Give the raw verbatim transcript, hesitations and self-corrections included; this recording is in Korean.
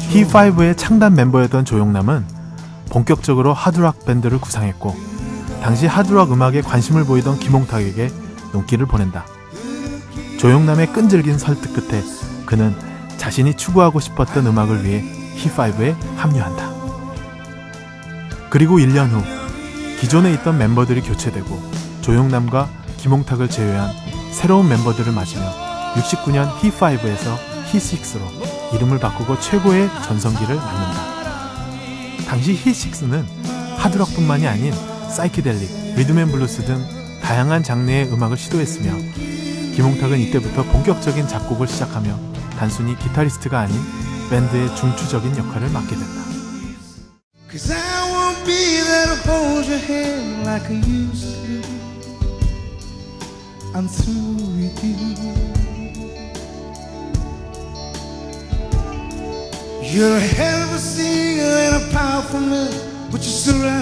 히파이브의 창단 멤버였던 조용남은 본격적으로 하드락 밴드를 구상했고 당시 하드락 음악에 관심을 보이던 김홍탁에게 눈길을 보낸다. 조용남의 끈질긴 설득 끝에 그는 자신이 추구하고 싶었던 음악을 위해 히파이브에 합류한다. 그리고 일 년 후 기존에 있던 멤버들이 교체되고 조용남과 김홍탁을 제외한 새로운 멤버들을 맞으며 육십구 년 히파이브에서 히식스로 이름을 바꾸고 최고의 전성기를 맞는다. 당시 히식스는 하드락뿐만이 아닌 사이키델릭, 리듬앤블루스 등 다양한 장르의 음악을 시도했으며 김홍탁은 이때부터 본격적인 작곡을 시작하며 단순히 기타리스트가 아닌 밴드의 중추적인 역할을 맡게 된다. Cause I won't be there to hold your hand like I used to. I'm through with you. You're a hell of a singer and a powerful man, but you're surrounded